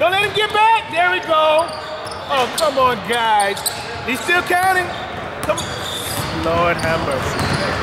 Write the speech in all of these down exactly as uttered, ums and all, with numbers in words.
Don't let him get back. There we go. Oh, come on, guys. He's still counting. Come on. Lord have mercy.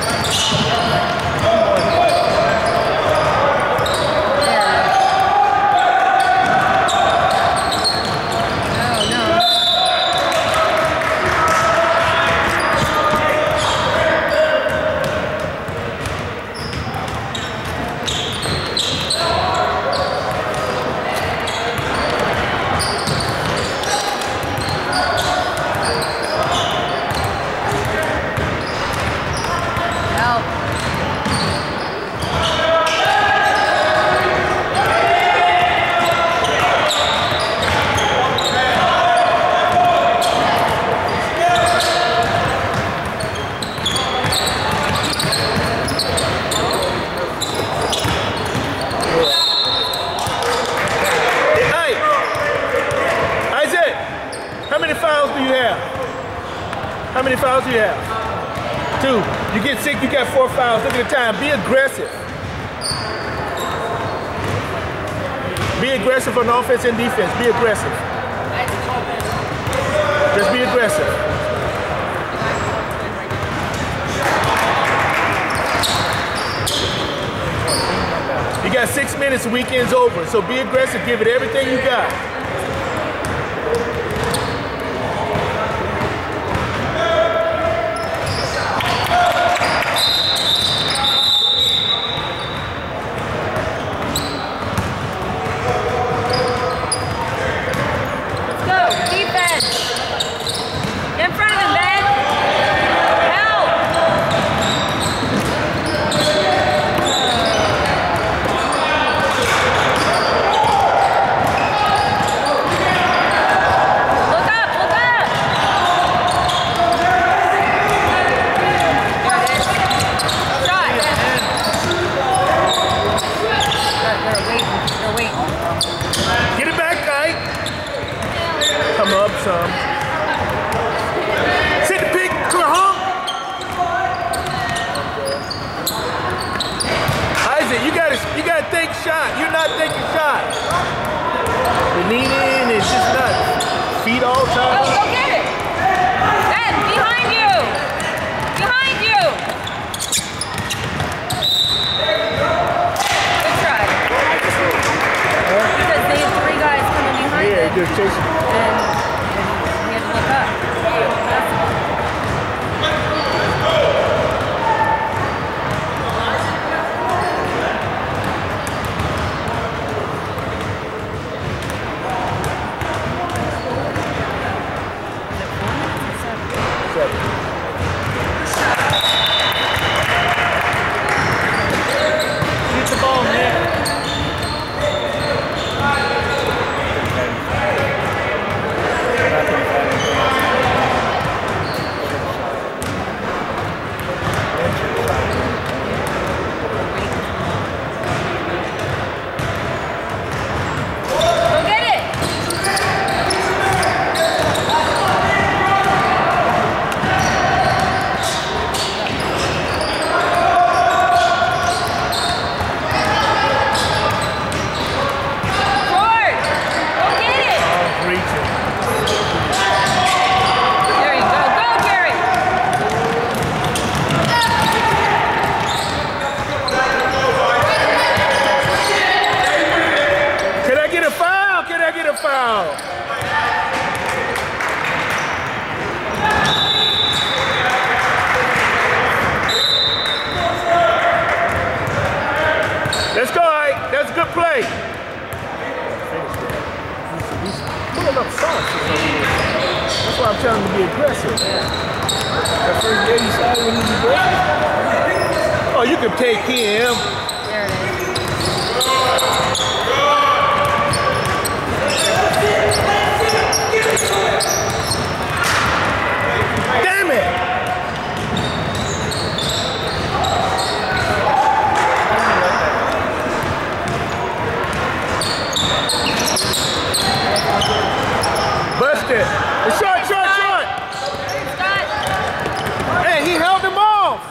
How many fouls do you have? Two. You get sick, you got four fouls. Look at the time. Be aggressive. Be aggressive on offense and defense. Be aggressive. Just be aggressive. You got six minutes, the weekend's over. So be aggressive, give it everything you got. Some. Sit the pig to a hump. Isaac, you gotta you gotta think shot. You're not thinking shot. You're leaning, it's just not feet all the time. Oh, go get it. Ben, behind you. Behind you. Good try. Because they have three guys coming behind yeah, them. just chasing. And look up. Shoot the ball, man. Foul. Let's go, Ike. That's a good play. Pulling up sauce. That's why I'm telling him to be aggressive. That first game you started when he was aggressive. Oh, you can take him. There it is. Damn it! Busted. It's short, short, short. Hey, he held him off.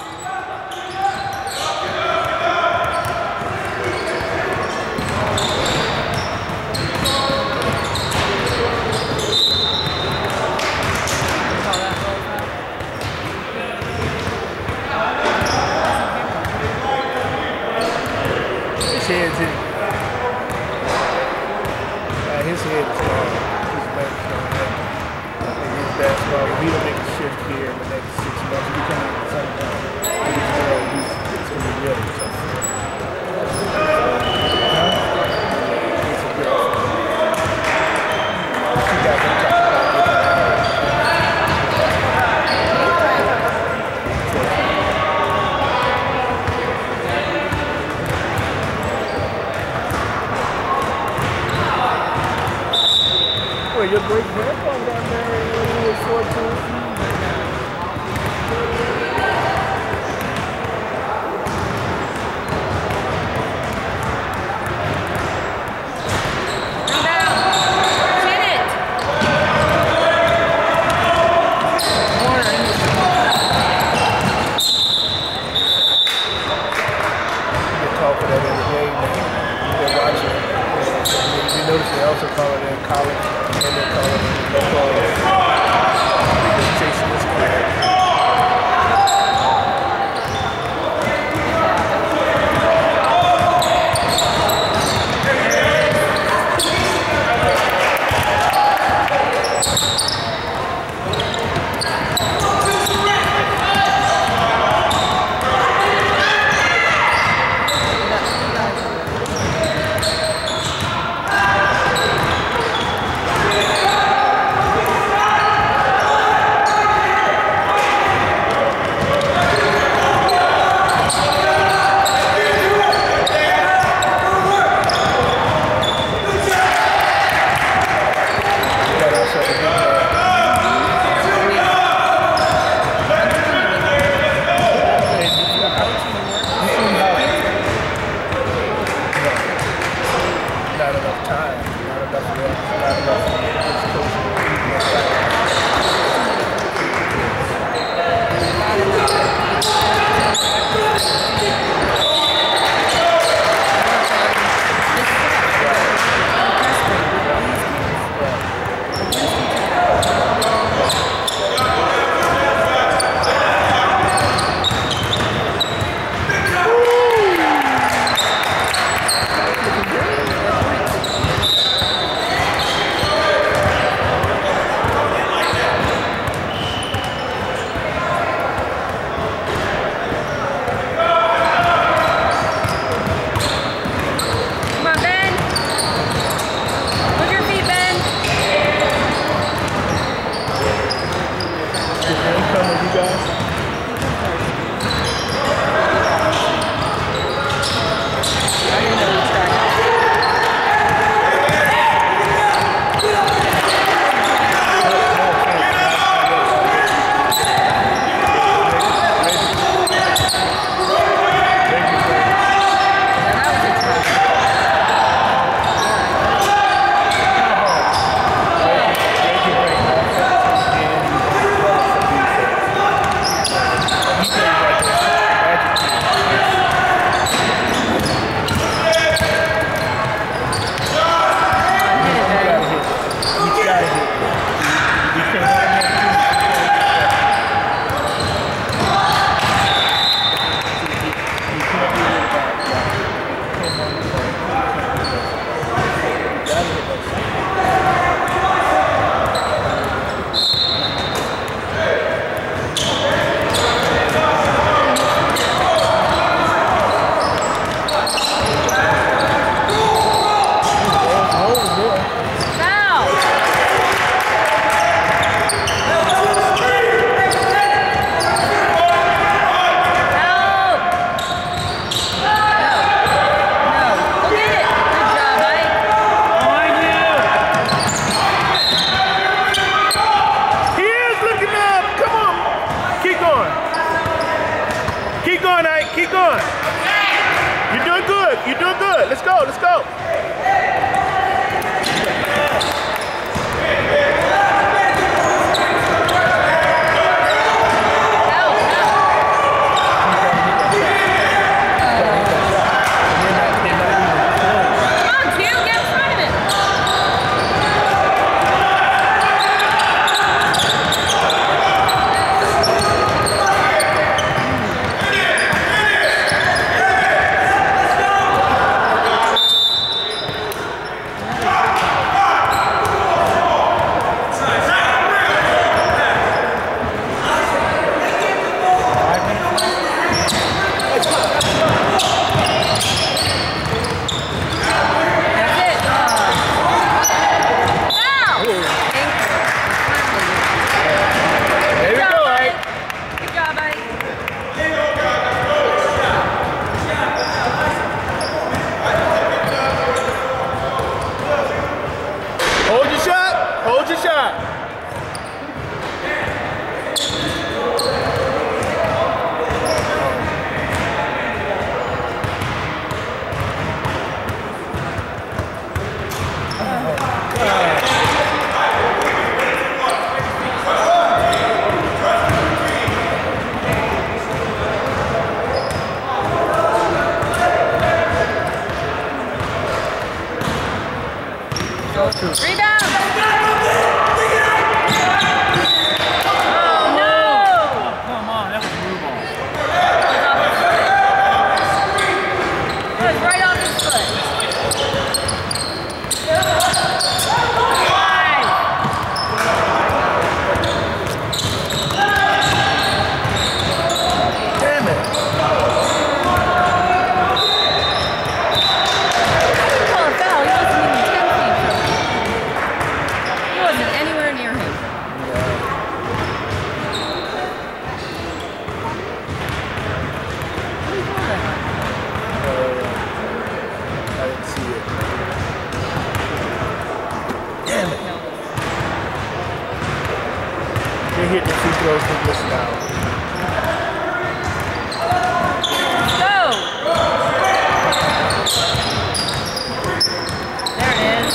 head's in. Uh, his head is gone. His back's gone. And his basketball, if he don't make a shift here in the next six months, he'll be coming at some time. But he's going to it's going to be really tough. It's a good one. You guys are talking about your great grandpa got married when he was fourteen. Notice they also call it in college, and they call it in local because Jason is correct. too. Rebound! Hit the free throws from this now. Go! There it is.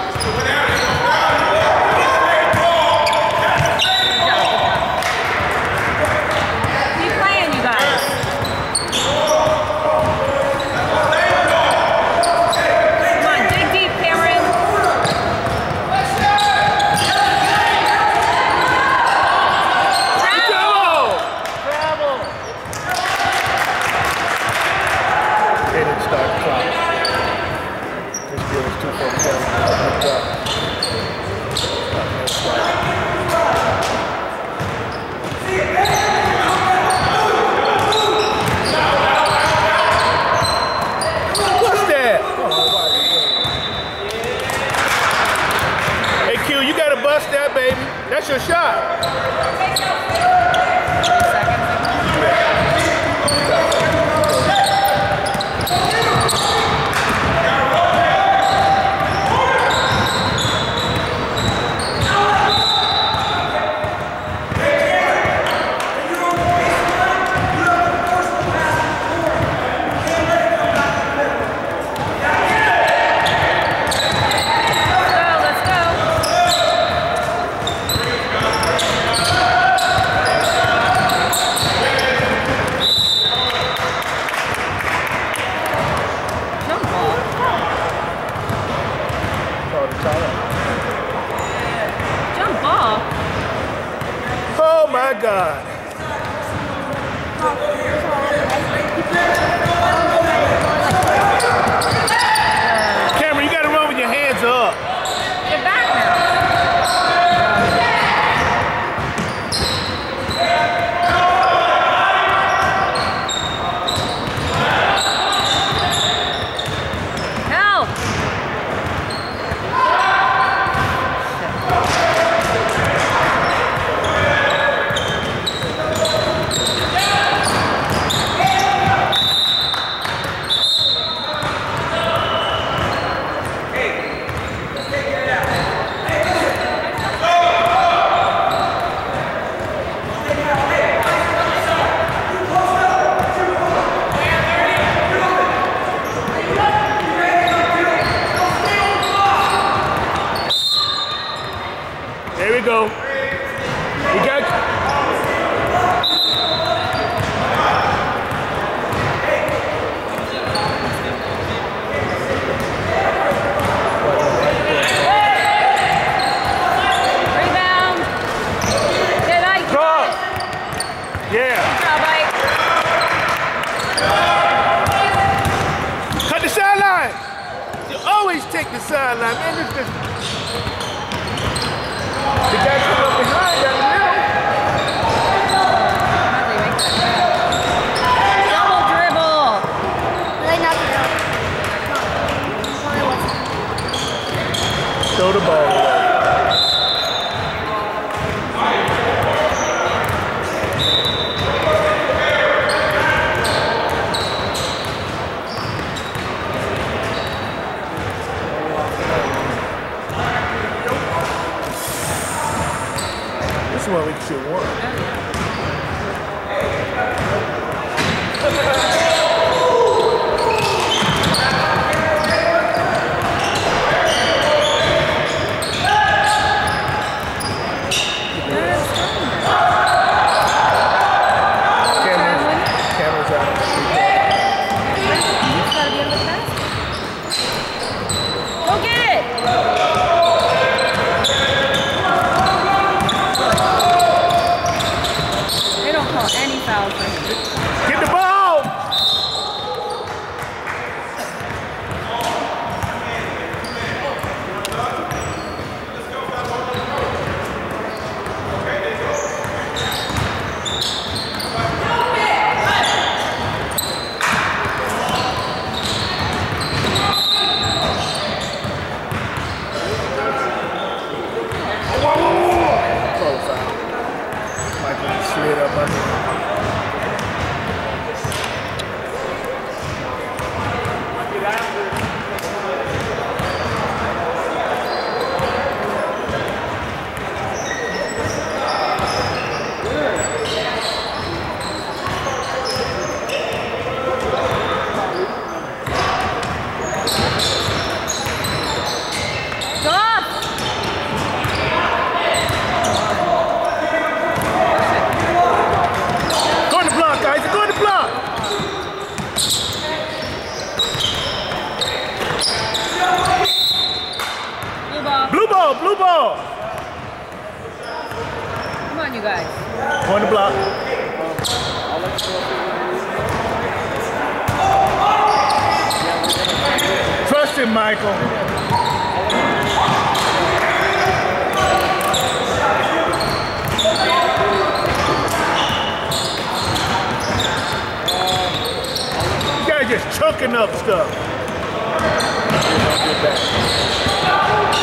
Keep playing, you guys. Come on, dig deep, Cameron. That's your shot. Oh my God. Cameron, you gotta run with your hands up. Get back now. Help! There we go. We got. Rebound. Good night. Draw. Yeah. Good job, Ike. Cut the sideline. You always take the sideline, man. This is. The guy come up behind that Double dribble. throw the ball away. This is what we should want. ball, blue ball. Come on, you guys. On the block. Trust him, Michael. You guys just chucking up stuff.